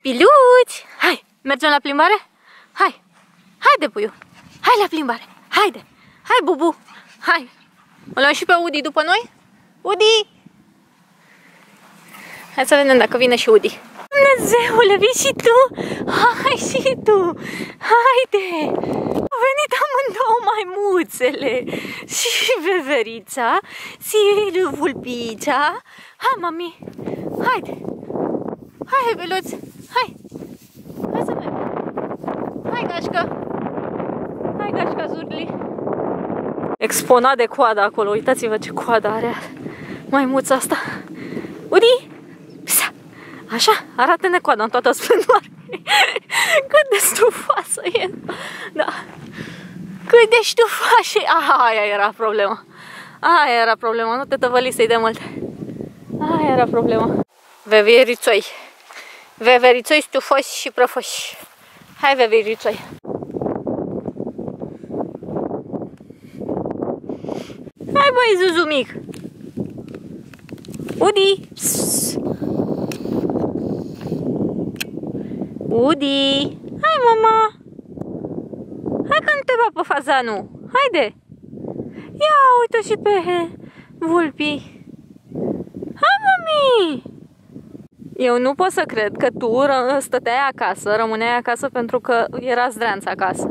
Piluți! Hai, mergem la plimbare? Hai! Haide, puiu! Hai la plimbare! Haide! Hai, Bubu! Hai! O luăm și pe Udi după noi? Udi! Hai să vedem dacă vine și Udi. Dumnezeule, vii și tu? Hai și tu! Haide! Au venit amândouă maimuțele! Și veverița, și vulpița. Hai, mami! Haide! Hai, Beluț! Hai! Hai să vedem! Hai, gașcă! Hai, gașca Zurli! Exponat de coadă acolo, uitați-vă ce coadă are maimuța asta. Udi! Psa! Așa, arată-ne coada în toată splendoare. Cât de stufoasă e! Da! Cât de stufoasă e! Aia era problema! Aia era problema, nu te tăvălisei de mult. Aia era problema. Veverițoi! Veverițoi stufoși și prăfoși. Hai, veverițoi! Hai, băi, Zuzu mic! Udi! Psss. Udi! Hai, mama! Hai că nu te va pe fazanul! Haide! Ia uite și pe vulpi! Hai, mami! Eu nu pot să cred că tu stăteai acasă, rămâneai acasă pentru că era zdreanța acasă.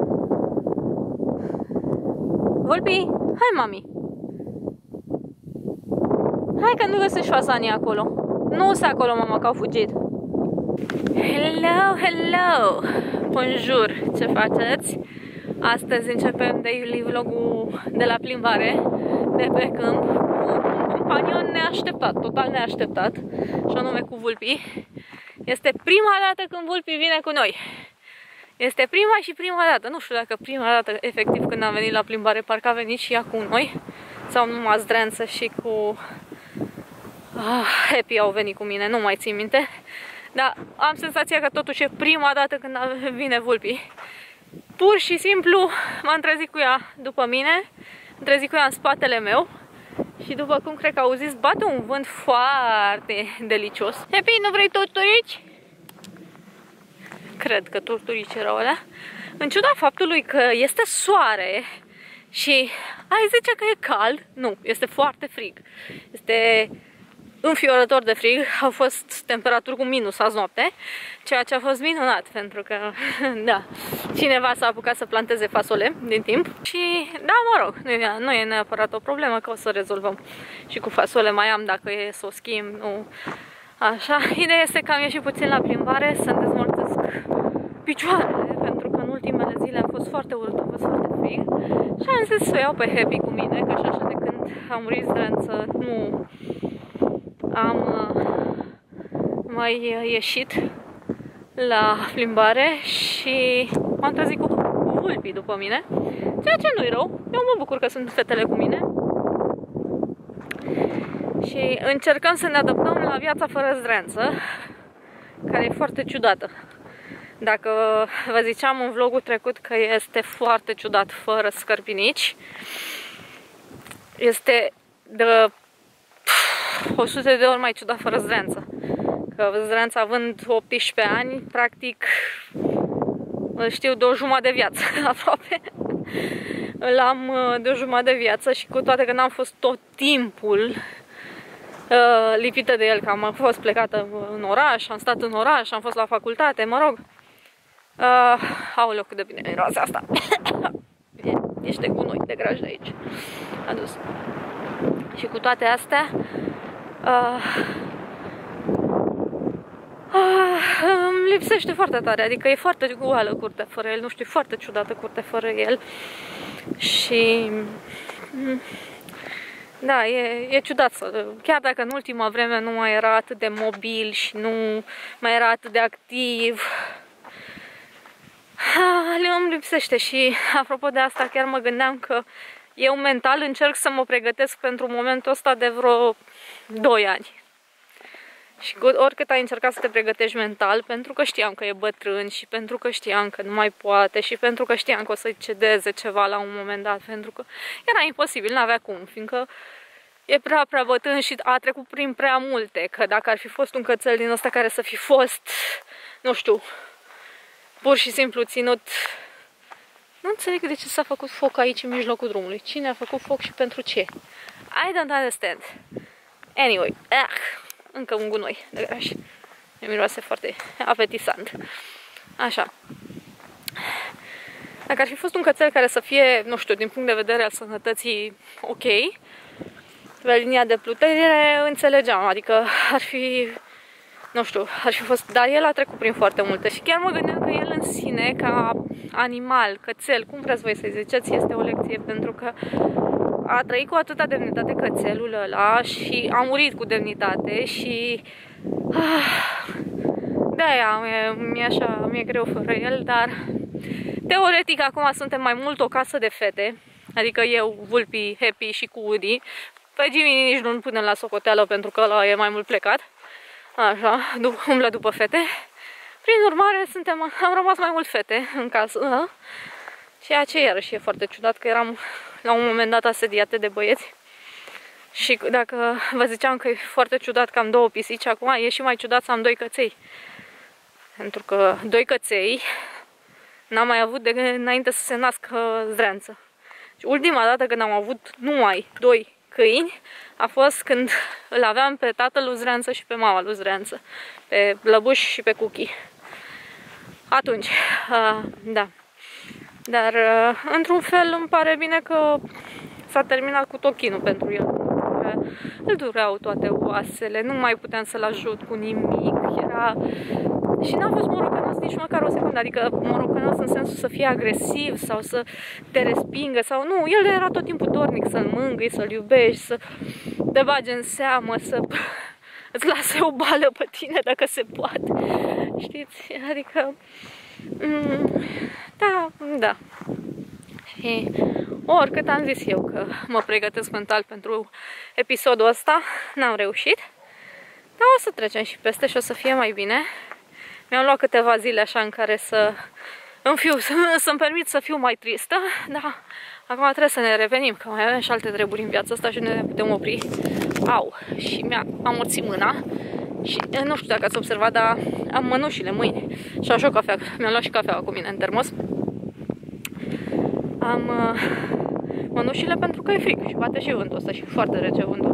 Vulpi! Hai, mami! Hai că nu găsești fazanii acolo. Nu sunt acolo, mama, că au fugit. Hello, hello! Bonjour! Ce faceți? Astăzi începem daily vlogul de la plimbare, de pe câmp, cu un companion neașteptat, total neașteptat, și anume cu vulpii. Este prima dată când vulpii vine cu noi. Este prima și prima dată. Nu știu dacă prima dată, efectiv, când am venit la plimbare, parcă a venit și ea cu noi. Sau numai zdreanță și cu... Happy au venit cu mine, nu mai țin minte. Dar am senzația că totuși e prima dată când vine vulpii. Pur și simplu m-am trezit cu ea după mine, am trezit cu ea în spatele meu. Și după cum cred că auziți, bate un vânt foarte delicios. Happy, nu vrei torturici? Cred că torturici erau alea. În ciuda faptului că este soare și ai zice că e cald, nu, este foarte frig. Este înfiorător de frig, au fost temperaturi cu minus azi noapte, ceea ce a fost minunat, pentru că, da, cineva s-a apucat să planteze fasole din timp și, da, mă rog, nu e neapărat o problemă, că o să rezolvăm și cu fasole, mai am dacă e să o schimb, nu, așa. Ideea este că am ieșit puțin la plimbare, să-mi dezmorțesc picioarele, pentru că în ultimele zile a fost foarte urât, a fost foarte frig și am zis să o iau pe Happy cu mine, că așa de când am murit zdrență, nu am mai ieșit la plimbare și m-am trezit cu vulpii după mine, ceea ce nu-i rău. Eu mă bucur că sunt fetele cu mine și încercăm să ne adaptăm la viața fără zdreanță, care e foarte ciudată. Dacă vă ziceam în vlogul trecut că este foarte ciudat fără scărpinici, este de 100 de ori mai ciudat fără zdreanță. Că zdreanța având 18 ani, practic îl știu de o jumătate de viață, aproape. Îl am de o jumătate de viață și cu toate că n-am fost tot timpul lipită de el, că am fost plecată în oraș, am stat în oraș, am fost la facultate, mă rog. Aoleu, cât de bine miroase asta. E niște gunoi de graj de aici. Adus. Și cu toate astea, îmi lipsește foarte tare, adică e foarte goală curtea fără el, nu știu, e foarte ciudată curtea fără el. Și da, e ciudat să, chiar dacă în ultima vreme nu mai era atât de mobil și nu mai era atât de activ, îmi lipsește. Și apropo de asta, chiar mă gândeam că eu mental încerc să mă pregătesc pentru momentul ăsta de vreo 2 ani. Și oricât ai încercat să te pregătești mental, pentru că știam că e bătrân și pentru că știam că nu mai poate și pentru că știam că o să-i cedeze ceva la un moment dat, pentru că era imposibil, n-avea cum, fiindcă e prea bătrân și a trecut prin prea multe, că dacă ar fi fost un cățel din ăsta care să fi fost, nu știu, pur și simplu ținut. Nu înțeleg de ce s-a făcut foc aici în mijlocul drumului. Cine a făcut foc și pentru ce? I don't understand. Anyway, încă un gunoi de graș. Mi miroase foarte apetisant. Așa. Dacă ar fi fost un cățel care să fie, nu știu, din punct de vedere al sănătății ok, pe linia de plutire înțelegeam, adică ar fi, nu știu, ar fi fost, dar el a trecut prin foarte multe și chiar mă gândeam că el în sine, ca animal, cățel, cum vreți voi să-i ziceți, este o lecție, pentru că a trăit cu atâta demnitate cățelul ăla și a murit cu demnitate și de-aia mi-e greu fără el, dar teoretic acum suntem mai mult o casă de fete, adică eu, Vulpi, Happy și cu Woody. Pe Jimmy nici nu-l punem la socoteală pentru că ăla e mai mult plecat. Așa, umblă după fete. Prin urmare, am rămas mai mult fete în casă. Ceea ce iarăși e foarte ciudat, că eram la un moment dat asediate de băieți. Și dacă vă ziceam că e foarte ciudat că am 2 pisici, acum e și mai ciudat să am 2 căței. Pentru că 2 căței n-am mai avut înainte să se nască Zdreanță. Și ultima dată când am avut numai 2 câini a fost când îl aveam pe tatăl lui Zdreanță și pe mama lui Zdreanță, pe Blăbuș și pe Cuchi. Atunci, da. Dar, într-un fel, îmi pare bine că s-a terminat cu tot chinul pentru el. Îl dureau toate oasele, nu mai puteam să-l ajut cu nimic. Și n-a fost morocănos nici măcar o secundă, adică morocănos în sensul să fie agresiv sau să te respingă sau nu. El era tot timpul dornic să-l mângâi, să-l iubești, să te bagi în seamă, să îți lase o bală pe tine dacă se poate. Știți? Adică... Da. Și oricât am zis eu că mă pregătesc mental pentru episodul ăsta, n-am reușit. Dar o să trecem și peste și o să fie mai bine. Mi-am luat câteva zile așa în care să-mi permit să fiu mai tristă, dar acum trebuie să ne revenim, că mai avem și alte treburi în viața asta și nu ne putem opri. Au! Și am amorțit mâna și nu știu dacă ați observat, dar am mănușile mâini și așa o cafea. Mi-am luat și cafeaua cu mine în termos. Am mănușile pentru că e frig și bate și vântul ăsta și foarte rece vântul.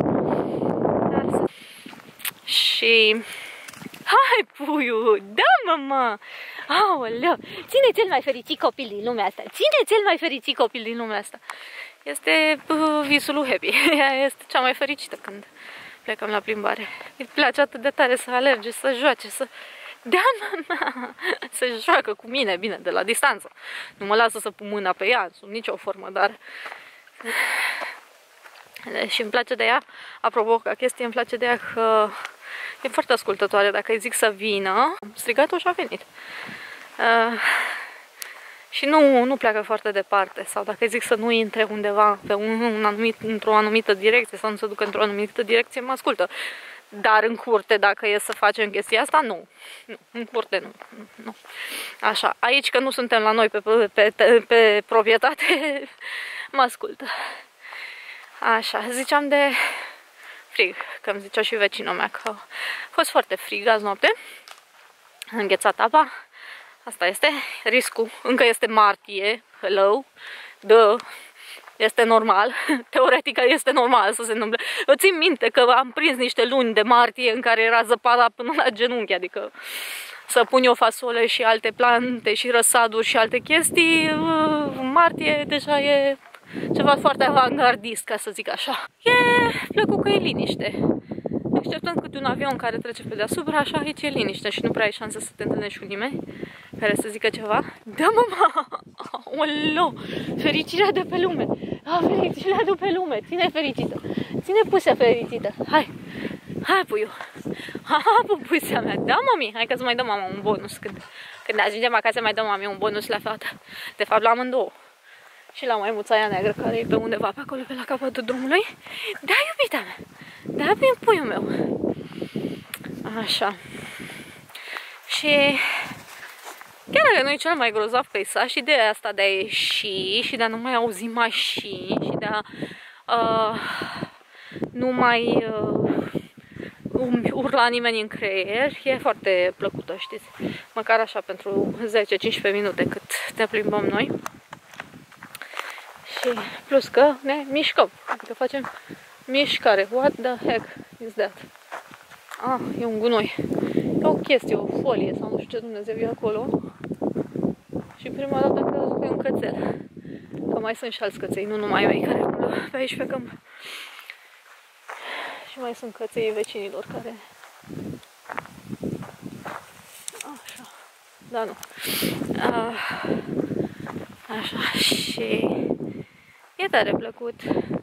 Și... Hai, puiu! Da, mama! Aoleu! Cine e cel mai fericit copil din lumea asta? Cine e cel mai fericit copil din lumea asta? Este visul lui Happy. Ea este cea mai fericită când plecăm la plimbare. Îi place atât de tare să alerge, să joace, să... Da, mama! Să joacă cu mine, bine, de la distanță. Nu mă lasă să pun mâna pe ea, sub nicio formă, dar... Și îmi place de ea, apropo, ca chestie, îmi place de ea că e foarte ascultătoare. Dacă îi zic să vină, am strigat-o și a venit. Și nu pleacă foarte departe. Sau dacă îi zic să nu intre undeva pe într-o anumită direcție sau nu se ducă într-o anumită direcție, mă ascultă. Dar în curte, dacă e să facem chestia asta, nu. În curte nu. Așa, aici că nu suntem la noi pe proprietate, mă ascultă. Așa, ziceam de frig, că îmi zicea și vecinul mea că a fost foarte frig azi noapte, a înghețat apa, asta este riscul, încă este martie, hello, este normal, teoretic este normal să se întâmple. Eu țin minte că am prins niște luni de martie în care era zăpada până la genunchi, adică să pun eu fasole și alte plante și răsaduri și alte chestii, martie deja e ceva foarte avangardist, ca să zic așa. E plăcut că e liniște. Exceptând câte un avion care trece pe deasupra, așa aici e liniște și nu prea ai șanse să te întâlnești cu nimeni care să zică ceva. Da, mama! Oleo! Fericirea de pe lume! Fericirea de pe lume! Ține fericită! Ține pusea fericită! Hai! Hai, puiu! Pupuisa mea! Da, mami! Hai că îți mai dă mama un bonus. Când ajungem acasă mai dă mami un bonus la fată. De fapt, la amândouă. Și la maimuța aia neagră care e pe undeva pe acolo, pe la capătul drumului. Da, iubita mea! Da, prin puiul meu! Așa. Și chiar că nu e cel mai grozav peisaj, ideea asta de a ieși și de a nu mai auzi mașini și de a nu mai urla nimeni în creier, e foarte plăcută, știți? Măcar așa pentru 10-15 minute cât ne plimbăm noi. Și plus că ne mișcăm, adică facem mișcare. What the heck is that? Ah, e un gunoi. E o chestie, o folie sau nu știu ce Dumnezeu e acolo. Și prima dată am crezut că e un cățel. Că mai sunt și alți căței, nu numai eu care umblă pe aici pe câmp. Și mai sunt căței vecinilor care... Așa. Da, nu. Așa. Și... e tare plăcut.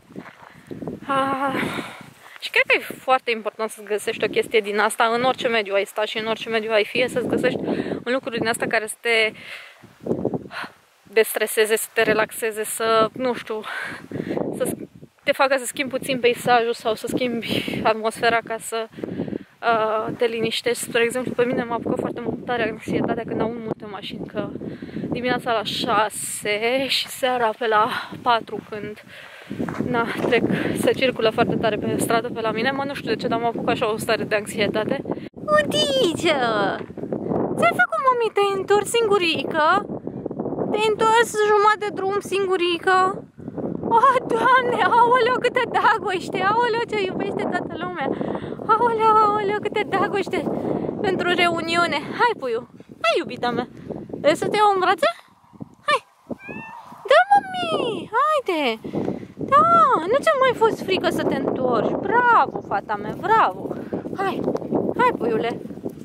Și cred că e foarte important să-ți găsești o chestie din asta în orice mediu ai sta și în orice mediu ai fi, să-ți găsești un lucru din asta care să te destreseze, să te relaxeze, să, nu știu, să te facă să schimbi puțin peisajul sau să schimbi atmosfera ca să te liniștești. Spre exemplu, pe mine m-a apucat foarte mult tare anxietatea când aud multe mașini, că dimineața la 6 și seara pe la 4 când se circulă foarte tare pe stradă pe la mine, nu știu de ce, dar m-a apucat așa o stare de anxietate. Udice! Ți-ai făcut, mami? Te-ai întors singurică? Te-ai întors jumătate de drum singurică? Oh, Doamne, aoleu, câtă dragoste! Aoleu, ce iubește toată lumea! Aoleu, aoleu, câtă dragoste pentru reuniune! Hai, puiu! Hai, iubita mea! Vrei să te iau în brațe? Hai! Da, mami! Haide! Da, nu ți-a mai fost frică să te întorci. Bravo, fata mea, bravo. Hai, hai, puiule.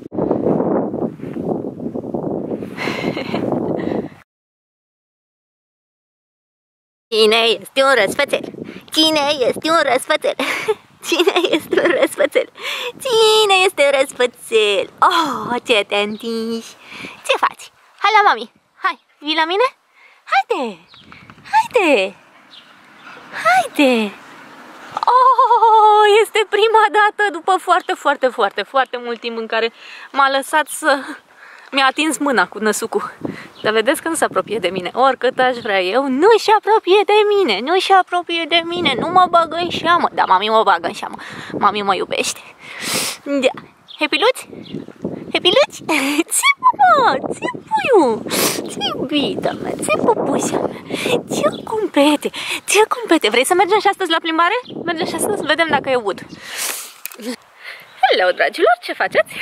Cine este un răsfățel? Cine este un răsfățel? Cine este un răsfățel? Cine este un răsfățel? Oh, ce te întingi? Ce faci? Hai la mami. Hai, vii la mine? Haide! Haide! Haide! Oh, este prima dată după foarte mult timp în care m-a lăsat să... mi-a atins mâna cu năsucul. Dar vedeți că nu se apropie de mine. Oricât aș vrea eu, nu se apropie de mine. Nu se apropie de mine. Nu mă bagă în seamă. Dar mami mă bagă în seamă. Mami mă iubește. Da. Hepiluți? Hepiluți? Ce, mama? Ce, puiu? Ce, iubita mea? Ce, pupușa mea? Ce cumpete? Ce cumpete? Vrei să mergem și astăzi la plimbare? Mergem și astăzi să vedem dacă e wood. Hello, dragilor, ce faceți?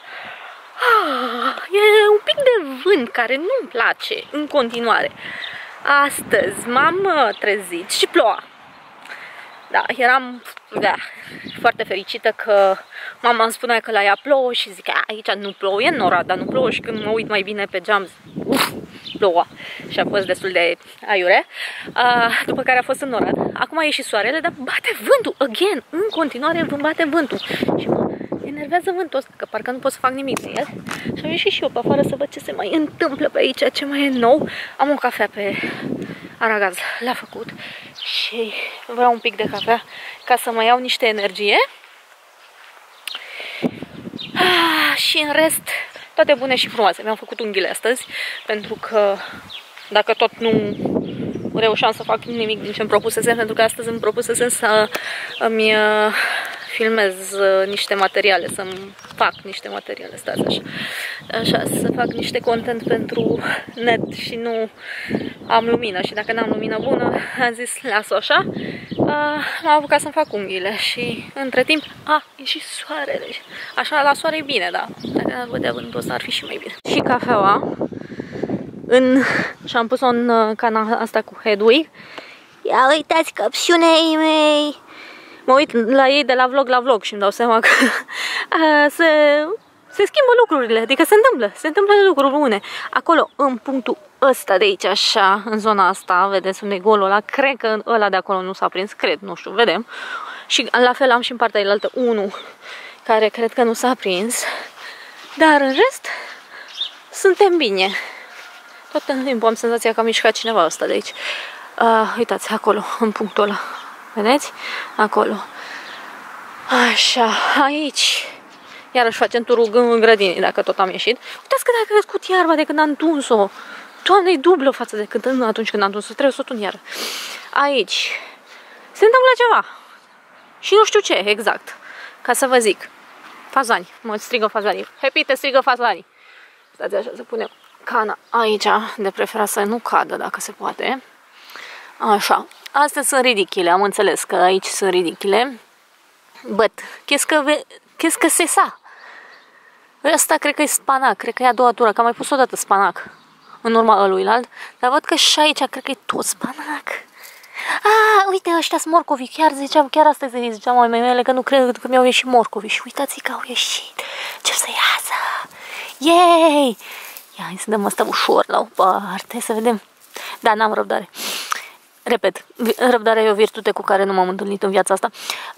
E un pic de vânt care nu-mi place în continuare. Astăzi m-am trezit și ploua. Da, eram foarte fericită că mama îmi spunea că la ea plouă și zic, aici nu plouă, e în Oradea, dar nu plouă. Și când mă uit mai bine pe geam, ploua. Și a fost destul de aiure. După care a fost în Oradea. Acum a ieșit soarele, dar bate vântul, again, în continuare bate vântul. Și mă enervează vântul ăsta, că parcă nu pot să fac nimic de el. Și am ieșit și eu pe afară să văd ce se mai întâmplă pe aici, ce mai e nou. Am o cafea pe aragaz, l-a făcut. Și vreau un pic de cafea ca să mai iau niște energie. Și în rest, toate bune și frumoase. Mi-am făcut unghiile astăzi, pentru că dacă tot nu reușeam să fac nimic din ce îmi propusesem, pentru că astăzi îmi propusesem să îmi filmez niște materiale, să-mi fac niște materiale, stați așa. Așa, să fac niște content pentru net și nu am lumină. Și dacă n-am lumină bună, am zis, las-o așa. M-am apucat să-mi fac unghiile și între timp, e și soarele. Așa, la soare e bine, dar dacă n-ar vedea vântul ăsta, ar fi și mai bine. Și cafeaua, și am pus-o în cana asta cu Hedwig. Ia uitați căpșunei mei! Mă uit la ei de la vlog la vlog și îmi dau seama că se schimbă lucrurile, adică se întâmplă lucruri bune. Acolo, în punctul ăsta de aici, așa, în zona asta, vedeți unde e golul ăla, cred că ăla de acolo nu s-a prins, cred, nu știu, vedem. Și la fel am și în partea ailaltă unul care cred că nu s-a prins, dar în rest suntem bine. Tot în timpul am senzația că a mișcat cineva ăsta de aici. Uitați, acolo, în punctul ăla. Vedeți? Acolo. Așa, aici. Iarăși facem turul în grădinii, dacă tot am ieșit. Uitați cât a crescut iarba de când am tuns-o. Doamne, e dublă față de atunci când am tuns-o. Trebuie să o tun iară. Aici. Se întâmplă ceva. Și nu știu ce, exact. Ca să vă zic. Fazani. Mă strigă fazanii. Happy, te strigă fazanii. Stați așa, să punem cana aici. De preferat să nu cadă, dacă se poate. Așa. Astea sunt ridichile. Am înțeles că aici sunt ridichile. But, qu'est-ce que c'est ça? Ăsta cred că e spanac. Cred că e a doua tură. Că am mai pus odată spanac. În urma ăluilalt. Dar văd că și aici cred că e tot spanac. Uite, ăștia sunt morcovi. Chiar astăzi ziceam mai mele că nu cred că mi-au ieșit morcovi. Și uitați că au ieșit. Ce să iasă! Yay! Ia, hai să dăm asta ușor la o parte, să vedem. Da, n-am răbdare. Repet, răbdarea e o virtute cu care nu m-am întâlnit în viața asta.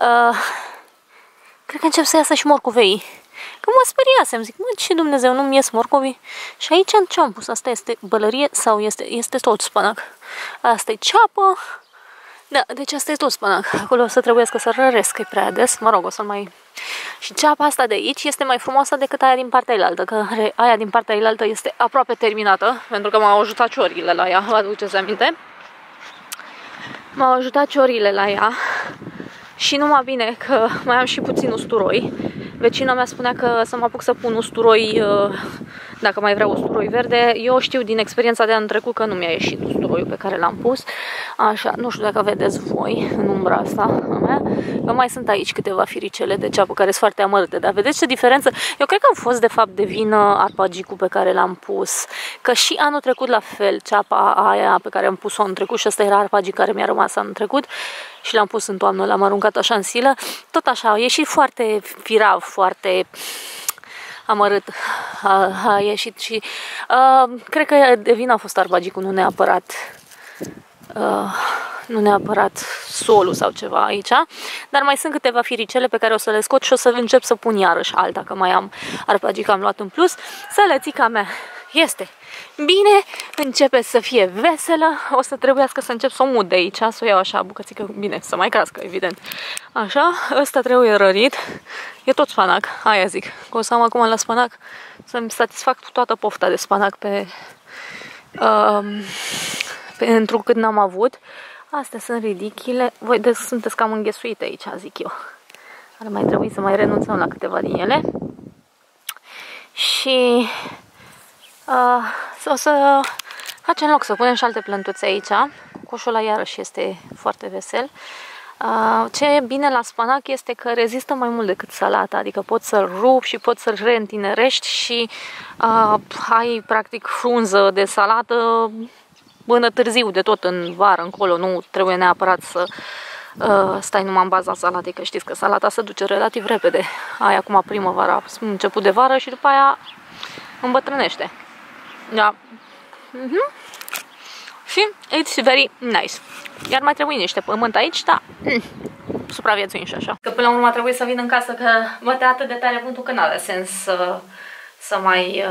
Cred că încep să iasă și morcovei. Că mă speriasem, zic, mă, ce Dumnezeu, nu-mi ies morcovii? Și aici ce am pus? Asta este bălărie sau este tot spanac? Asta e ceapă. Da, deci asta e tot spanac. Acolo o să trebuiască să răresc, că e prea des. Mă rog, o să mai... Și ceapa asta de aici este mai frumoasă decât aia din partea ailaltă, că aia din partea ailaltă este aproape terminată, pentru că m-au ajutat ciorile la ea, vă aduceți aminte? M-au ajutat ciorile la ea și numai bine că mai am și puțin usturoi. Vecina mea spunea că să mă apuc să pun usturoi, dacă mai vreau usturoi verde. Eu știu din experiența de anul trecut că nu mi-a ieșit usturoiul pe care l-am pus. Așa, nu știu dacă vedeți voi în umbra asta a mea. Eu mai sunt aici câteva firicele de ceapă care sunt foarte amărâte, dar vedeți ce diferență? Eu cred că am fost de fapt de vină arpagicul pe care l-am pus. Că și anul trecut la fel, ceapa aia pe care am pus-o anul trecut și ăsta era arpagic care mi-a rămas anul trecut. Și l-am pus în toamnă, l-am aruncat așa în silă. Tot așa, a ieșit foarte firav, foarte amărât. A ieșit și... cred că de vină a fost arbagicul, nu neapărat solul sau ceva aici. Dar mai sunt câteva firicele pe care o să le scot și o să încep să pun iarăși alta, că mai am arpagic, am luat în plus. Sălățica mea este bine, începe să fie veselă, o să trebuiască să încep să o mut de aici, să o iau așa bucățică, bine, să mai crească, evident. Așa, ăsta trebuie rărit, e tot spanac, aia zic, că o să am acum la spanac să-mi satisfac toată pofta de spanac pentru cât n-am avut. Astea sunt ridichile, voi sunteți cam înghesuite aici, zic eu. Ar mai trebui să mai renunțăm la câteva din ele. Și... o să facem loc să punem și alte plântuțe aici. Coșul ăla iarăși este foarte vesel. Ce e bine la spanac este că rezistă mai mult decât salata, adică poți să-l rupi și poți să-l reîntinerești și ai practic frunză de salată până târziu, de tot în vară încolo. Nu trebuie neapărat să stai numai în baza salatei, că știți că salata se duce relativ repede. Ai acum primăvara, început de vară și după aia îmbătrânește. Da. Și it's very nice. Iar mai trebuie niște pământ aici, da. Supraviețuim și așa. Că până la urmă trebuie să vin în casă, că bătea atât de tare vântul că n-are sens să mai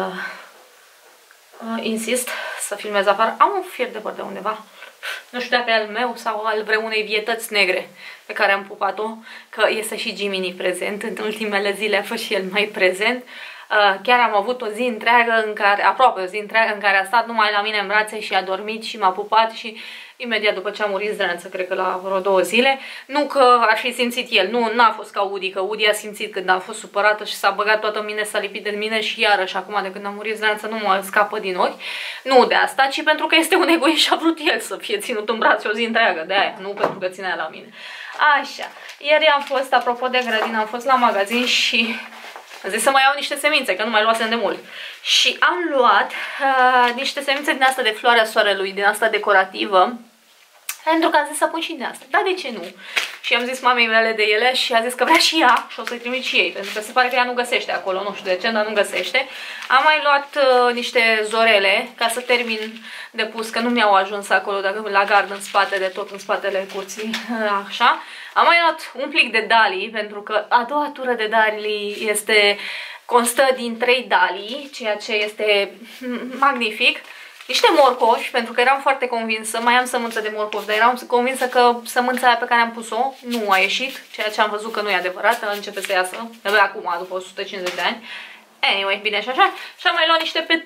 insist să filmez afară. Am un fier de păr de undeva. Nu știu dacă e al meu sau al vreunei vietăți negre pe care am pupat-o, că este și Jiminy prezent. În ultimele zile a fost și el mai prezent. Chiar am avut o zi întreagă în care, aproape o zi întreagă în care a stat numai la mine în brațe și a dormit și m-a pupat și imediat după ce a murit Zdrență, cred că la vreo 2 zile. Nu că ar fi simțit el, nu, n-a fost ca Udi, că Udi a simțit când a fost supărată și s-a băgat toată în mine, s-a lipit de mine și iarăși acum de când a murit Zdrență nu mă scapă din ochi. Nu de asta, ci pentru că este un egoist și a vrut el să fie ținut în brațe o zi întreagă, de aia, nu pentru că ținea la mine. Așa, ieri am fost, apropo de grădină, am fost la magazin și... am zis să mai iau niște semințe, că nu mai luasem de mult. Și am luat niște semințe din asta de floarea soarelui, din asta decorativă. Pentru că am zis să pun și din asta. Dar de ce nu? Și am zis mamei mele de ele și a zis că vrea și ea și o să-i trimit și ei. Pentru că se pare că ea nu găsește acolo, nu știu de ce, dar nu găsește. Am mai luat niște zorele ca să termin de pus, că nu mi-au ajuns acolo la gard în spate, de tot în spatele curții. Așa. Am mai luat un plic de dalii, pentru că a doua tură de dalii constă din 3 dalii, ceea ce este magnific. Niște morcovi, pentru că eram foarte convinsă, mai am sămânță de morcovi, dar eram convinsă că sămânța aia pe care am pus-o nu a ieșit, ceea ce am văzut că nu e adevărat, începe să iasă, de acum, după 150 de ani. Anyway, bine și așa. Și am mai luat niște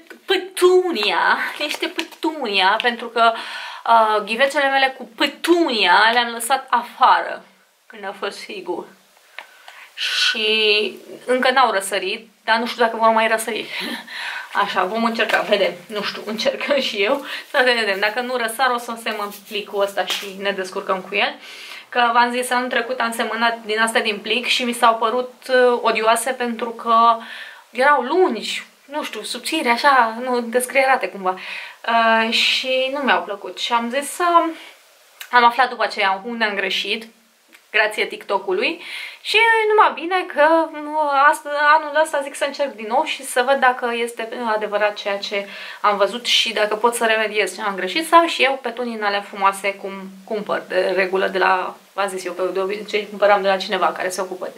petunia, pentru că ghivețele mele cu petunia le-am lăsat afară. când a fost frigul. Și încă n-au răsărit, dar nu știu dacă vor mai răsări. Așa, vom încerca, vedem, nu știu, încercăm și eu să vedem. Dacă nu răsar, o să semăn plicul ăsta și ne descurcăm cu el. Că v-am zis, anul trecut am semănat din astea din plic și mi s-au părut odioase pentru că erau lungi, nu știu, subțiri, așa, nu, descrierate cumva. Și nu mi-au plăcut. Și am zis să... Am aflat după aceea unde am greșit, grație TikTok-ului, și numai bine că anul ăsta zic să încerc din nou și să văd dacă este adevărat ceea ce am văzut și dacă pot să remediez ce am greșit sau și eu petunii alea frumoase cum cumpăr de regulă de la, v-am zis eu, de obicei cumpăram de la cineva care se ocupă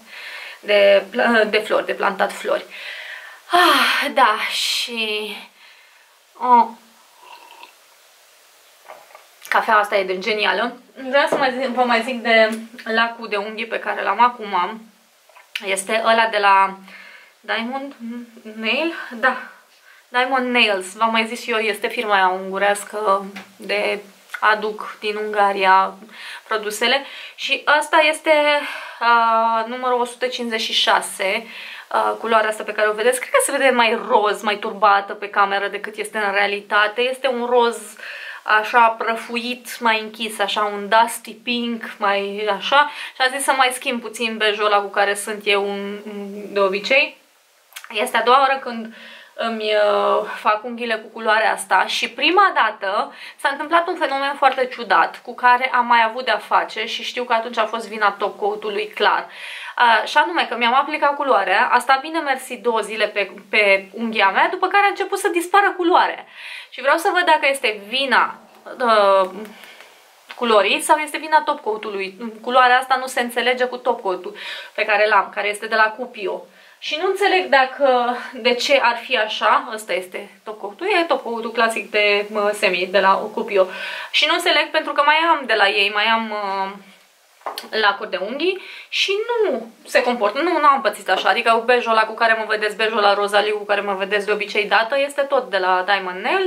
de flori, de plantat flori. Da, și... Cafeaua asta e de genială. Vreau să vă mai zic de lacul de unghii pe care l-am acum. Este ăla de la Diamond Nail? Da, Diamond Nails. V-am mai zis eu, este firma aia ungurească de aduc din Ungaria produsele. Și asta este numărul 156. Culoarea asta pe care o vedeți. Cred că se vede mai roz, mai turbată pe cameră decât este în realitate. Este un roz așa prăfuit, mai închis, așa un dusty pink, mai așa. Și am zis să mai schimb puțin bejul ăla cu care sunt eu de obicei. Este a doua oară când îmi fac unghiile cu culoarea asta și prima dată s-a întâmplat un fenomen foarte ciudat cu care am mai avut de-a face și știu că atunci a fost vina top coat-ului clar. Și anume că mi-am aplicat culoarea, a stat bine mersi 2 zile pe unghia mea, după care a început să dispară culoarea. Și vreau să văd dacă este vina culorii sau este vina top coat-ului. Culoarea asta nu se înțelege cu top coat-ul pe care l-am, care este de la Cupio. Și nu înțeleg de ce ar fi așa. Ăsta este top coat-ul, e top coat-ul clasic de semi, de la Cupio. Și nu înțeleg pentru că mai am de la ei, mai am lacuri de unghii și nu se comportă, nu am pățit așa, adică bejul ăla cu care mă vedeți, bejul ăla rozaliu cu care mă vedeți de obicei dată, este tot de la Diamond Nails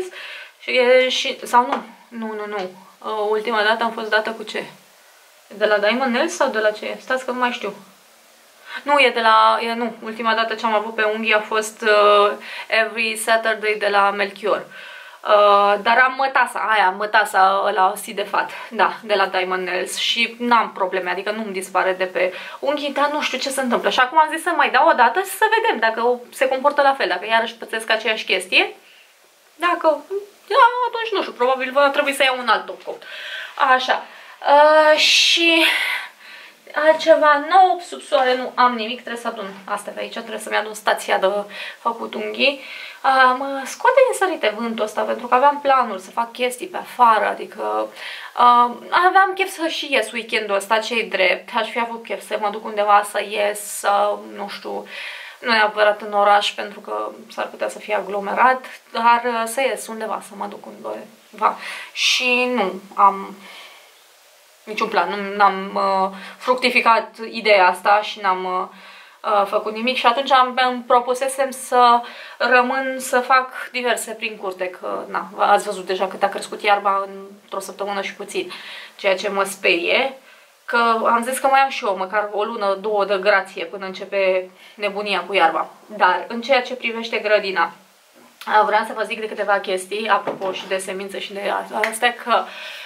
sau nu, ultima dată am fost dată cu ce? De la Diamond Nails sau de la ce? Stați că nu mai știu. Nu, e de la, nu, ultima dată ce am avut pe unghii a fost Every Saturday de la Melchior. Dar am mătasa ăla sidefat, da, de la Diamond Nails și n-am probleme, adică nu-mi dispare de pe unghii, dar nu știu ce se întâmplă. Și acum am zis să mai dau o dată și să vedem dacă se comportă la fel, dacă iarăși pățesc aceeași chestie. Dacă, atunci nu știu, probabil va trebui să iau un alt top coat. Așa, și altceva nou, sub soare nu am nimic, trebuie să adun asta pe aici, trebuie să-mi adun stația de făcut unghii. Mă scoate din sărite vântul ăsta pentru că aveam planul să fac chestii pe afară, adică aveam chef să și ies weekendul ăsta, ce-i drept, aș fi avut chef să mă duc undeva să ies, nu știu, nu neapărat în oraș pentru că s-ar putea să fie aglomerat, dar să ies undeva, să mă duc undeva. Și nu am niciun plan, n-am fructificat ideea asta și n-am făcut nimic și atunci îmi propusesem să rămân să fac diverse prin curte, că na, ați văzut deja cât a crescut iarba într-o săptămână și puțin, ceea ce mă sperie, că am zis că mai am și eu măcar o lună, 2 de grație până începe nebunia cu iarba. Dar în ceea ce privește grădina, vreau să vă zic de câteva chestii, apropo și de semințe și de astea, că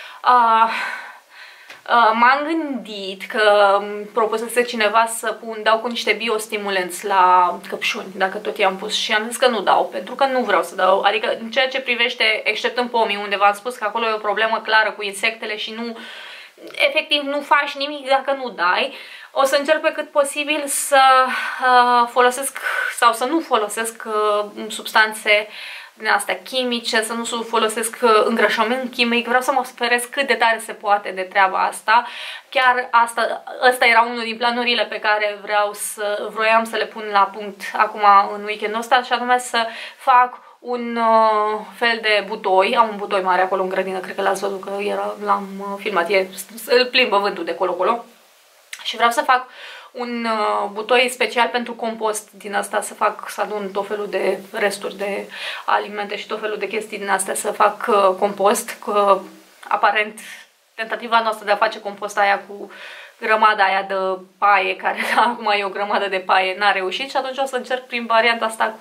m-am gândit că propusese cineva să dau cu niște biostimulenți la căpșuni, dacă tot i-am pus, și am zis că nu dau, pentru că nu vreau să dau, adică în ceea ce privește, exceptând pomii, unde v-am spus că acolo e o problemă clară cu insectele și nu, efectiv nu faci nimic dacă nu dai, o să încerc pe cât posibil să folosesc sau să nu folosesc substanțe din astea chimice, să nu folosesc îngrășământ chimic, vreau să mă sperez cât de tare se poate de treaba asta. Chiar ăsta era unul din planurile pe care vroiam să le pun la punct acum în weekendul ăsta, și anume să fac un fel de butoi. Am un butoi mare acolo în grădină, cred că l-ați văzut că l-am filmat, îl plimbă vântul de colo-colo. Și vreau să fac un butoi special pentru compost din asta, să adun tot felul de resturi de alimente și tot felul de chestii din astea, să fac compost, că aparent tentativa noastră de a face compost aia cu grămada aia de paie, care acum e o grămadă de paie, n-a reușit și atunci o să încerc prin varianta asta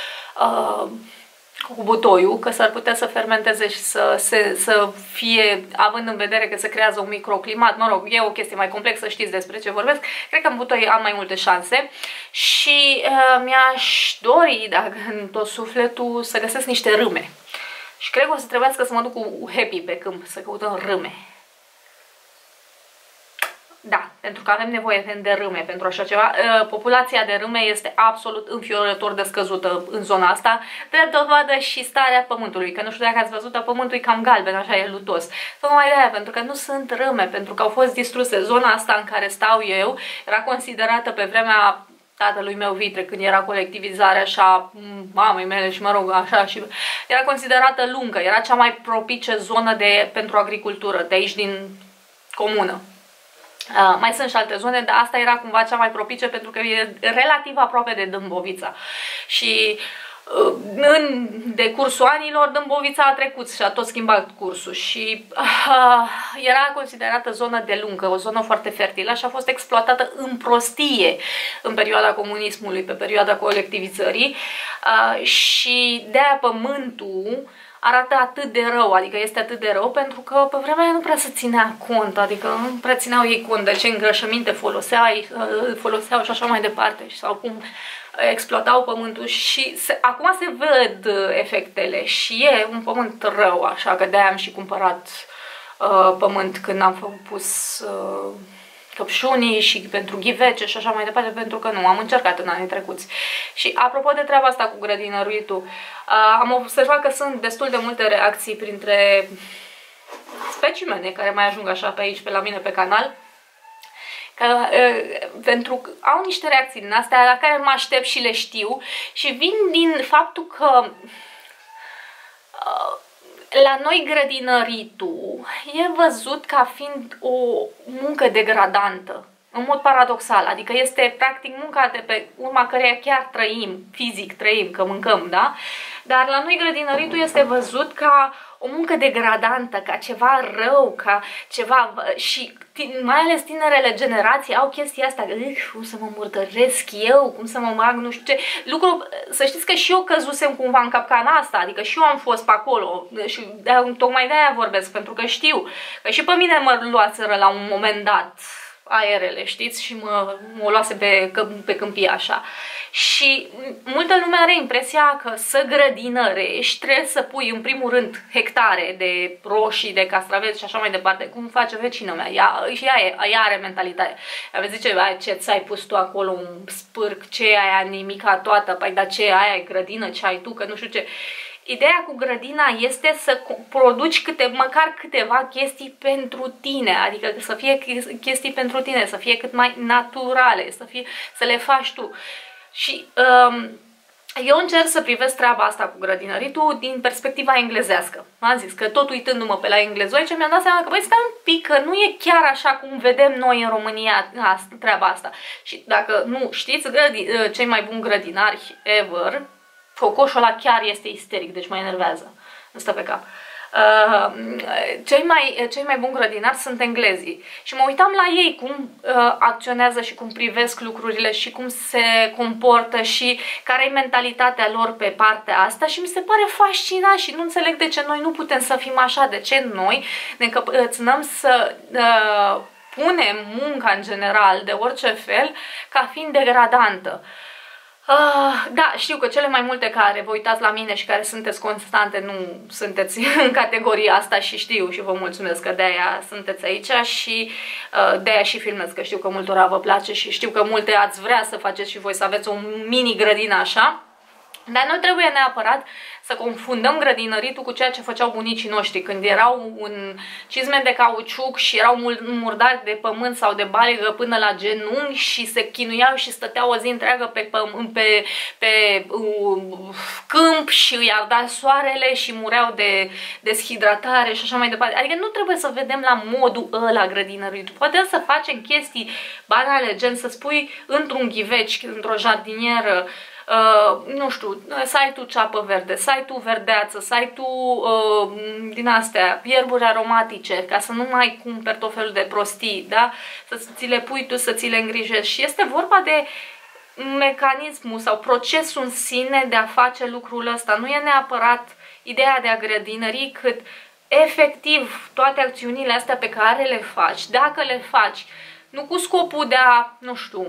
cu butoiul, că s-ar putea să fermenteze și să fie, având în vedere că se creează un microclimat, mă rog, e o chestie mai complexă, știți despre ce vorbesc, cred că în butoi am mai multe șanse și mi-aș dori, dacă în tot sufletul, să găsesc niște râme. Și cred că o să trebuiască să mă duc cu Happy pe câmp, să căutăm râme. Da, pentru că avem nevoie de râme pentru așa ceva. Populația de râme este absolut înfiorător de scăzută în zona asta, drept dovadă și starea pământului, că nu știu dacă ați văzut, dar pământul e cam galben, așa e lutos. Tocmai de aia, pentru că nu sunt râme, pentru că au fost distruse. Zona asta în care stau eu era considerată pe vremea tatălui meu Vitre, când era colectivizarea așa, mamei mele și mă rog așa, și era considerată lungă, era cea mai propice zonă pentru agricultură, de aici din comună. Mai sunt și alte zone, dar asta era cumva cea mai propice pentru că e relativ aproape de Dâmbovița. Și în decursul anilor Dâmbovița a trecut și a tot schimbat cursul și era considerată zonă de lungă, o zonă foarte fertilă și a fost exploatată în prostie în perioada comunismului, pe perioada colectivizării și de-aia pământul arată atât de rău, adică este atât de rău pentru că pe vremea aia nu prea se ținea cont, adică nu prea țineau ei cont de ce îngrășăminte foloseau și așa mai departe, sau cum exploatau pământul și acum se văd efectele și e un pământ rău, așa că de-aia am și cumpărat pământ când am pus căpșunii și pentru ghivece și așa mai departe, pentru că nu, am încercat în anii trecuți. Și apropo de treaba asta cu grădinăruitul, am observat că sunt destul de multe reacții printre specimene care mai ajung așa pe aici, pe la mine pe canal, că, pentru că au niște reacții din astea la care mă aștept și le știu și vin din faptul că la noi grădinăritul e văzut ca fiind o muncă degradantă, în mod paradoxal, adică este practic munca de pe urma căreia chiar trăim, fizic trăim, că mâncăm, da? Dar la noi grădinăritul este văzut ca o muncă degradantă, ca ceva rău, ca ceva... și mai ales tinerele generații au chestia asta, cum să mă murdăresc eu, cum să mă mag, nu știu ce. Lucru, să știți că și eu căzusem cumva în capcana asta, adică și eu am fost pe acolo și tocmai de aia vorbesc, pentru că știu că și pe mine mă luaseră la un moment dat aerele, știți, și mă luase pe câmpie așa. Și multă lume are impresia că să grădinărești trebuie să pui în primul rând hectare de roșii, de castraveți și așa mai departe, cum face vecina mea. Ea are mentalitate. Ea zice, ce ți-ai pus tu acolo, un spârc, ce e aia, nimica toată, păi dar ce aia e grădină, ce ai tu, că nu știu ce. Ideea cu grădina este să produci măcar câteva chestii pentru tine, adică să fie chestii pentru tine, să fie cât mai naturale, să le faci tu. Și eu încerc să privesc treaba asta cu grădinăritul din perspectiva englezească. Am zis că tot uitându-mă pe la englezoice mi-am dat seama că, băi, stai un pic, că nu e chiar așa cum vedem noi în România treaba asta. Și dacă nu știți, cei mai buni grădinari ever, cocoșul ăla chiar este isteric, deci mă enervează, nu stă pe cap. Cei mai buni grădinari sunt englezii și mă uitam la ei cum acționează și cum privesc lucrurile și cum se comportă și care e mentalitatea lor pe partea asta și mi se pare fascinant și nu înțeleg de ce noi nu putem să fim așa, de ce noi ne încăpățânăm să punem munca în general de orice fel ca fiind degradantă. Da, știu că cele mai multe care vă uitați la mine și care sunteți constante nu sunteți în categoria asta și știu și vă mulțumesc că de-aia sunteți aici și de-aia și filmez, că știu că multora vă place și știu că multe ați vrea să faceți și voi să aveți o mini grădină așa. Dar nu trebuie neapărat să confundăm grădinăritul cu ceea ce făceau bunicii noștri când erau în cizme de cauciuc și erau murdari de pământ sau de balegă până la genunchi și se chinuiau și stăteau o zi întreagă pe câmp și îi arda soarele și mureau de deshidratare și așa mai departe. Adică nu trebuie să vedem la modul ăla grădinăritul. Putem să facem chestii banale, gen să spui într-un ghiveci, într-o jardinieră, nu știu, să ai tu ceapă verde, să ai tu verdeață, să ai tu din astea, ierburi aromatice, ca să nu mai cumperi tot felul de prostii, da? Să ți le pui tu, să ți le îngrijești. Și este vorba de mecanismul sau procesul în sine de a face lucrul ăsta. Nu e neapărat ideea de a grădinări, cât efectiv toate acțiunile astea pe care le faci, dacă le faci, nu cu scopul de a, nu știu,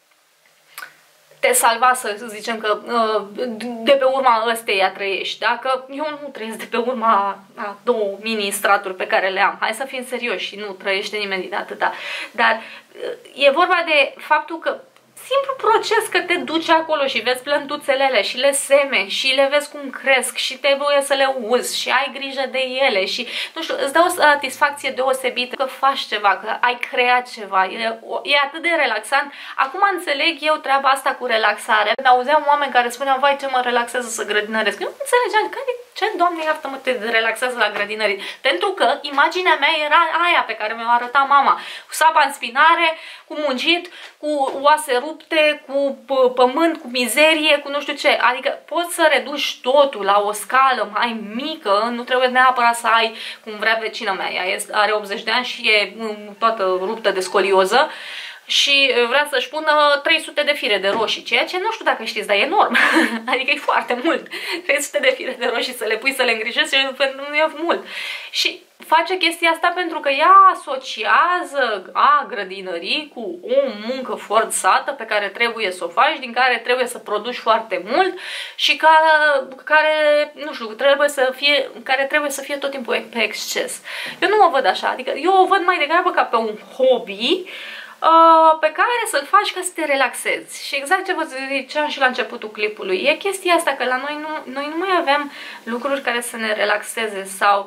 te salva, să zicem că de pe urma ăsteia trăiești, da? Că eu nu trăiesc de pe urma a 2 mini-straturi pe care le am. Hai să fim serioși și nu trăiește nimeni din atâta. Dar e vorba de faptul că simplu proces că te duci acolo și vezi plântuțelele și le semeni și le vezi cum cresc și trebuie să le uzi și ai grijă de ele și, nu știu, îți dă o satisfacție deosebită că faci ceva, că ai creat ceva. E atât de relaxant. Acum înțeleg eu treaba asta cu relaxare. Când auzeam oameni care spuneau, vai, ce mă relaxează să grădinăresc. Eu nu înțelegeam, ce, Doamne, iartă-mă, te relaxează la grădinărit. Pentru că imaginea mea era aia pe care mi-o arăta mama. Cu sapa în spinare, cu muncit, cu oase rupte, cu pământ, cu mizerie, cu nu știu ce. Adică poți să reduci totul la o scală mai mică, nu trebuie neapărat să ai, cum vrea vecina mea, ea are 80 de ani și e toată ruptă de scolioză și vrea să-și pună 300 de fire de roșii, ceea ce nu știu dacă știți, dar e enorm. Adică e foarte mult. 300 de fire de roșii să le pui, să le îngrijești, nu e mult. Și face chestia asta pentru că ea asociază a grădinării cu o muncă forțată pe care trebuie să o faci, din care trebuie să produci foarte mult și care nu știu, care trebuie să fie tot timpul pe exces. Eu nu o văd așa, adică eu o văd mai degrabă ca pe un hobby pe care să-l faci ca să te relaxezi. Și exact ce vă ziceam și la începutul clipului, e chestia asta că la noi nu mai avem lucruri care să ne relaxeze sau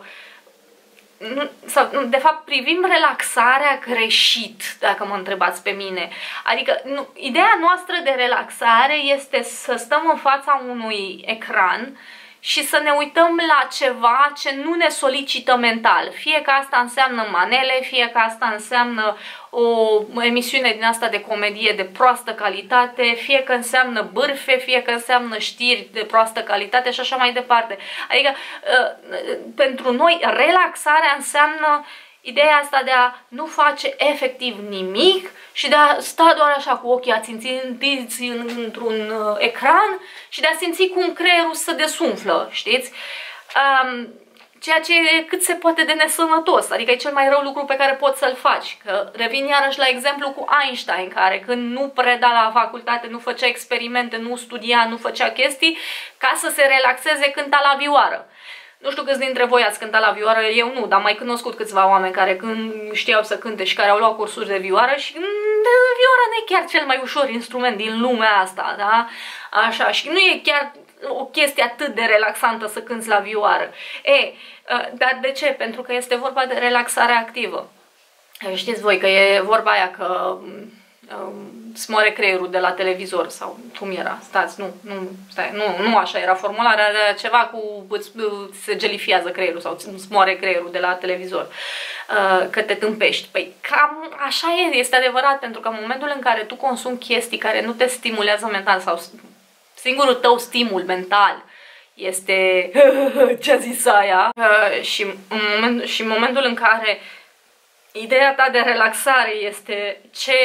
de fapt privim relaxarea greșit, dacă mă întrebați pe mine. Adică ideea noastră de relaxare este să stăm în fața unui ecran și să ne uităm la ceva ce nu ne solicită mental. Fie că asta înseamnă manele, fie că asta înseamnă o emisiune din asta de comedie de proastă calitate, fie că înseamnă bârfe, fie că înseamnă știri de proastă calitate și așa mai departe. Adică pentru noi relaxarea înseamnă ideea asta de a nu face efectiv nimic și de a sta doar așa cu ochii ațintiți într-un ecran și de a simți cum creierul se desumflă, știți? Ceea ce e cât se poate de nesănătos, adică e cel mai rău lucru pe care poți să-l faci. Că revin iarăși la exemplu cu Einstein, care când nu preda la facultate, nu făcea experimente, nu studia, nu făcea chestii, ca să se relaxeze cânta la vioară. Nu știu câți dintre voi ați cântat la vioară, eu nu, dar mai cunoscut câțiva oameni care știau să cânte și care au luat cursuri de vioară și vioara nu e chiar cel mai ușor instrument din lumea asta, da? Așa, și nu e chiar o chestie atât de relaxantă să cânți la vioară. Dar de ce? Pentru că este vorba de relaxare activă. Știți voi că e vorba aia că îți moare creierul de la televizor sau cum era? Stați, nu așa era formularea, era ceva cu se gelifiază creierul sau îți moare creierul de la televizor, că te tâmpești. Păi cam așa este adevărat, pentru că în momentul în care tu consumi chestii care nu te stimulează mental sau singurul tău stimul mental este ce-a zis aia și în momentul în care ideea ta de relaxare este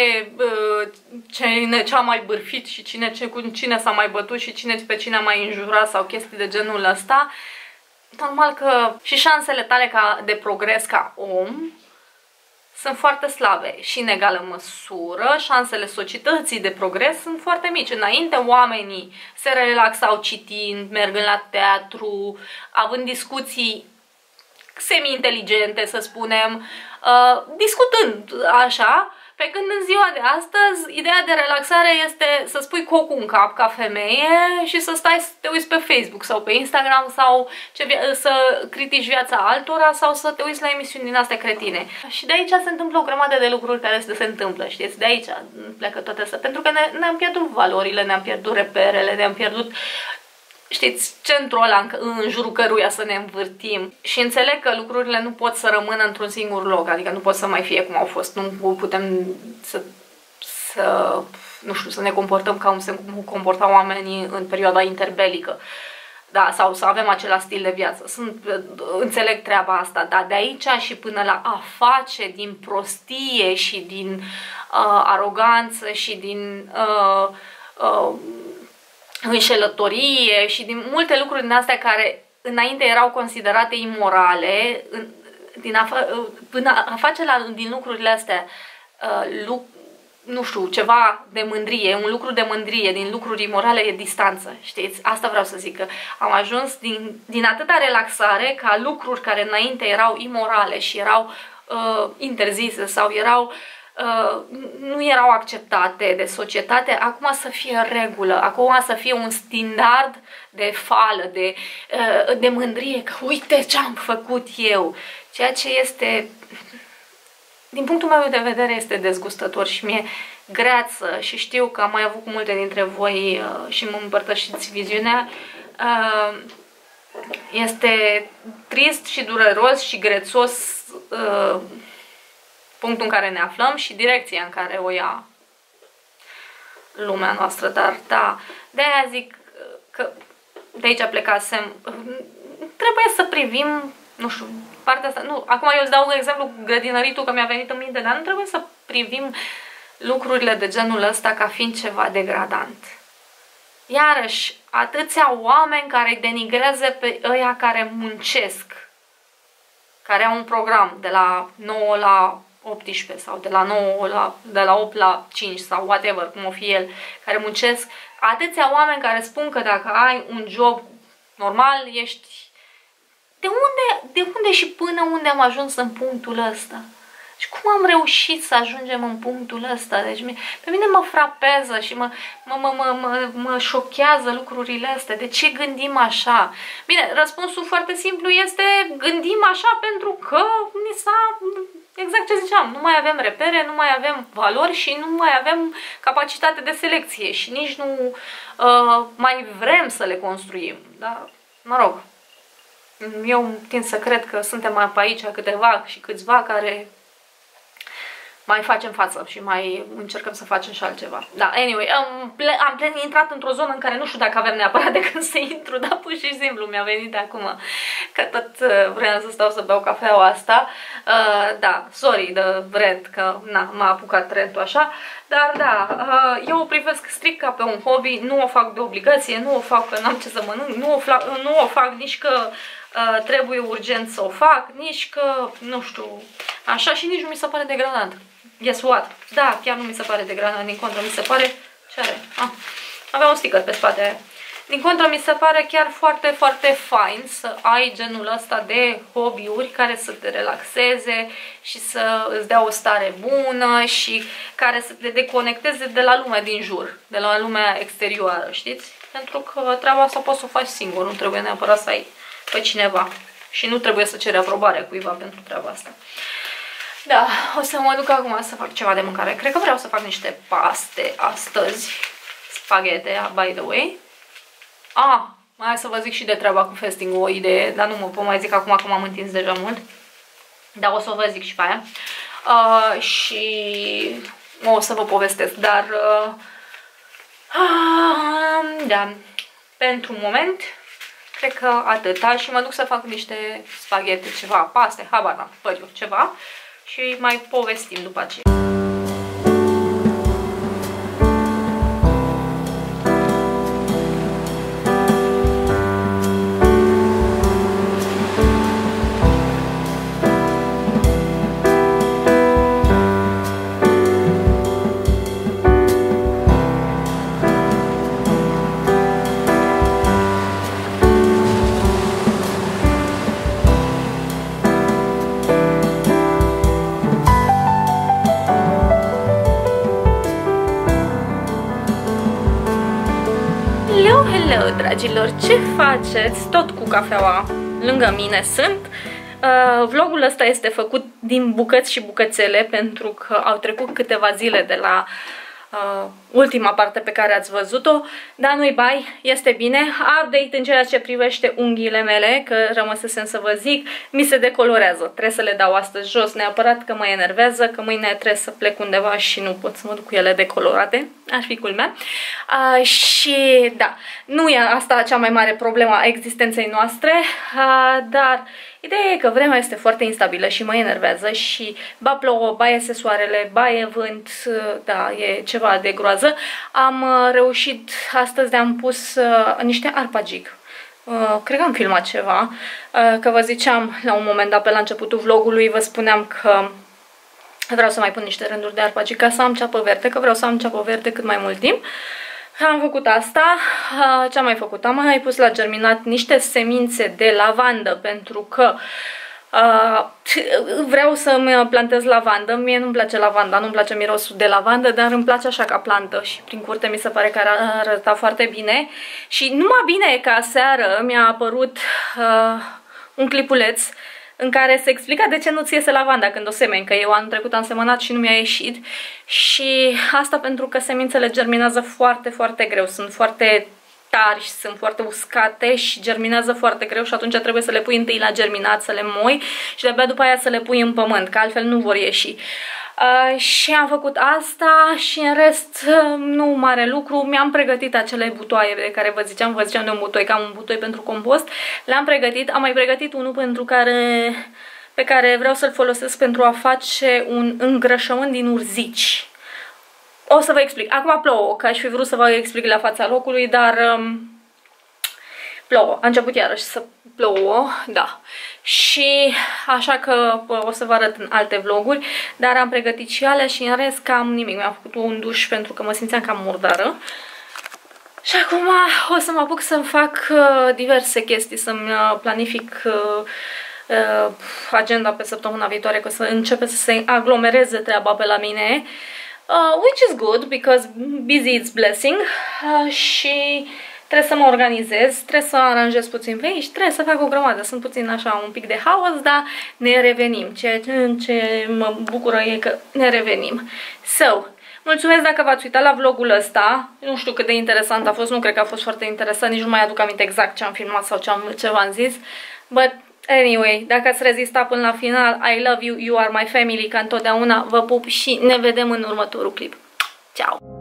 ce a mai bârfit și cu cine s-a mai bătut și pe cine a mai înjurat sau chestii de genul ăsta, normal că și șansele tale de progres ca om sunt foarte slabe și în egală măsură șansele societății de progres sunt foarte mici. Înainte oamenii se relaxau citind, mergând la teatru, având discuții semi-inteligente, să spunem, discutând așa, pe când în ziua de astăzi ideea de relaxare este să spui cocul în cap ca femeie și să stai să te uiți pe Facebook sau pe Instagram sau să critici viața altora sau să te uiți la emisiuni din astea cretine. Și de aici se întâmplă o grămadă de lucruri care se întâmplă, știți? De aici pleacă toate astea, pentru că ne-am pierdut valorile, ne-am pierdut reperele, ne-am pierdut, știți, centrul ăla în jurul căruia să ne învârtim. Și înțeleg că lucrurile nu pot să rămână într-un singur loc, adică nu pot să mai fie cum au fost. Nu putem să, nu știu, să ne comportăm ca cum se comportau oamenii în perioada interbelică. Da, sau să avem același stil de viață. Înțeleg treaba asta, dar de aici și până la a face din prostie și din aroganță și din înșelătorie și din multe lucruri din astea care înainte erau considerate imorale, până a face din lucrurile astea nu știu, ceva de mândrie, un lucru de mândrie, din lucruri imorale e distanță, știți? Asta vreau să zic, că am ajuns din atâta relaxare ca lucruri care înainte erau imorale și erau interzise sau nu erau acceptate de societate, acum să fie regulă, acum să fie un standard de fală, de mândrie, că uite ce am făcut eu, ceea ce este, din punctul meu de vedere, este dezgustător și mi-e greață și știu că am mai avut cu multe dintre voi și mă împărtășiți viziunea. Este trist și dureros și grețos punctul în care ne aflăm și direcția în care o ia lumea noastră, dar da, de-aia zic că de aici plecasem, trebuie să privim, nu știu, partea asta, nu, acum eu îți dau exemplu grădinăritul că mi-a venit în minte, dar nu trebuie să privim lucrurile de genul ăsta ca fiind ceva degradant. Iarăși, atâția oameni care îi denigrează pe ăia care muncesc, care au un program de la 9 la 18 sau de la 8 la 5 sau whatever, cum o fi el, care muncesc, atâția oameni care spun că dacă ai un job normal, ești... De unde și până unde am ajuns în punctul ăsta? Și cum am reușit să ajungem în punctul ăsta? Deci pe mine mă frapează și mă șochează lucrurile astea. De ce gândim așa? Bine, răspunsul foarte simplu este gândim așa pentru că ni s-a... Exact ce ziceam, nu mai avem repere, nu mai avem valori și nu mai avem capacitate de selecție și nici nu mai vrem să le construim. Da? Mă rog, eu tind să cred că suntem pe aici câțiva care mai facem față și mai încercăm să facem și altceva. Da, anyway, am intrat într-o zonă în care nu știu dacă avem neapărat de când să intru, dar pur și simplu mi-a venit acum că tot vreau să stau să beau cafeaua asta. Da, sorry de rent, că m-a apucat rentul așa, dar da, eu o privesc strict ca pe un hobby, nu o fac de obligație, nu o fac că n-am ce să mănânc, nu o fac nici că trebuie urgent să o fac, nici că, nu știu, așa, și nici nu mi se pare degradant. Guess what? Da, chiar nu mi se pare degradant, din contră, mi se pare... Ce are? Avea un sticker pe spate aia. Din contră, mi se pare chiar foarte, foarte fain să ai genul ăsta de hobby-uri care să te relaxeze și să îți dea o stare bună și care să te deconecteze de la lumea din jur, de la lumea exterioară, știți? Pentru că treaba asta poți să o faci singur, nu trebuie neapărat să ai pe cineva și nu trebuie să ceri aprobarea cuiva pentru treaba asta. Da, o să mă duc acum să fac ceva de mâncare. Cred că vreau să fac niște paste astăzi. Spaghete, by the way. Mai să vă zic și de treaba cu festing, o idee, dar nu mă pot mai zic acum că m-am întins deja mult. Dar o să vă zic și pe aia. Și o să vă povestesc, dar da, pentru moment cred că atâta și mă duc să fac niște spaghete, ceva, paste, habar n-am, eu, ceva și mai povestim după aceea. Hello, dragilor, ce faceți? Tot cu cafeaua lângă mine sunt. Vlogul ăsta este făcut din bucăți și bucățele pentru că au trecut câteva zile de la ultima parte pe care ați văzut-o, dar nu-i bai, este bine. Update în ceea ce privește unghiile mele, că rămăsesem să vă zic, mi se decolorează. Trebuie să le dau astăzi jos, neapărat că mă enervează, că mâine trebuie să plec undeva și nu pot să mă duc cu ele decolorate. Ar fi culmea. Și da, nu e asta cea mai mare problemă a existenței noastre, dar ideea e că vremea este foarte instabilă și mă enervează și ba plouă, ba iese soarele, ba e vânt, da, e ceva de groază. Am reușit astăzi de-am pus niște arpagig. Cred că am filmat ceva, că vă ziceam la un moment dat pe la începutul vlogului, vă spuneam că vreau să mai pun niște rânduri de arpagig ca să am ceapă verde, că vreau să am ceapă verde cât mai mult timp. Am făcut asta. Ce am mai făcut? Am mai pus la germinat niște semințe de lavandă pentru că vreau să-mi plantez lavandă. Mie nu-mi place lavanda, nu-mi place mirosul de lavandă, dar îmi place așa ca plantă și prin curte mi se pare că arăta foarte bine. Și numai bine că aseară mi-a apărut un clipuleț în care se explica de ce nu-ți iese lavanda când o semeni, că eu anul trecut am semănat și nu mi-a ieșit. Și asta pentru că semințele germinează foarte, foarte greu, sunt foarte tari și sunt foarte uscate și germinează foarte greu și atunci trebuie să le pui întâi la germinat, să le moi și de-abia după aia să le pui în pământ, că altfel nu vor ieși. Și am făcut asta și în rest nu mare lucru. Mi-am pregătit acele butoaie de care vă ziceam de un butoi, că am un butoi pentru compost. Le-am pregătit, am mai pregătit unul pe care vreau să-l folosesc pentru a face un îngrășământ din urzici. O să vă explic. Acum plouă, că aș fi vrut să vă explic la fața locului, dar plouă. A început iarăși să plouă, da. Și așa că o să vă arăt în alte vloguri, dar am pregătit și alea și în rest cam nimic. Mi-am făcut un duș pentru că mă simțeam cam murdară. Și acum o să mă apuc să-mi fac diverse chestii, să-mi planific agenda pe săptămâna viitoare, că să începe să se aglomereze treaba pe la mine. Which is good, because busy is blessing. Și trebuie să mă organizez, trebuie să aranjez puțin pe aici, trebuie să fac o grămadă. Sunt puțin așa, un pic de haos, dar ne revenim. Ce mă bucură e că ne revenim. So, mulțumesc dacă v-ați uitat la vlogul ăsta. Nu știu cât de interesant a fost, nu cred că a fost foarte interesant, nici nu mai aduc aminte exact ce am filmat sau ce v-am zis. But anyway, dacă ați rezistat până la final, I love you, you are my family, ca întotdeauna, vă pup și ne vedem în următorul clip. Ciao!